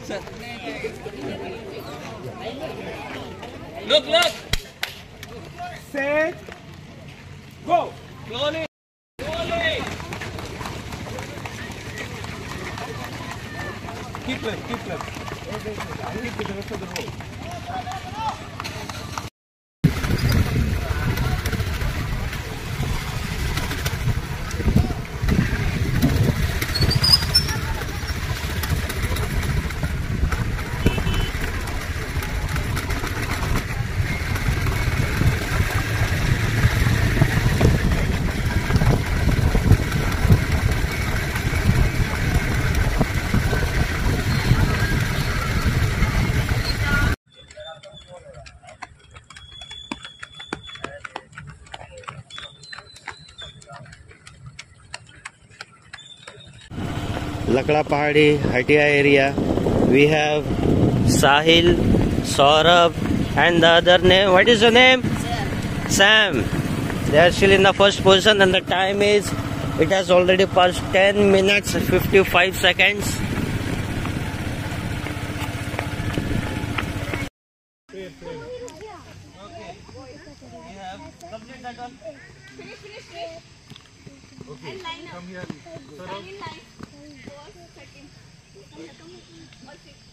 Look. Set. Go. Slowly. Keep left. Keep with the rest of the road. Lakla Pahadi, Hatia area. We have Sahil, Saurabh, and the other name. What is your name? Sam. They are still in the first position, and the time is, it has already passed 10 minutes 55 seconds. Okay. We have complete that one. Finish. Okay. And line up. Come here. Line in line. 4 seconds.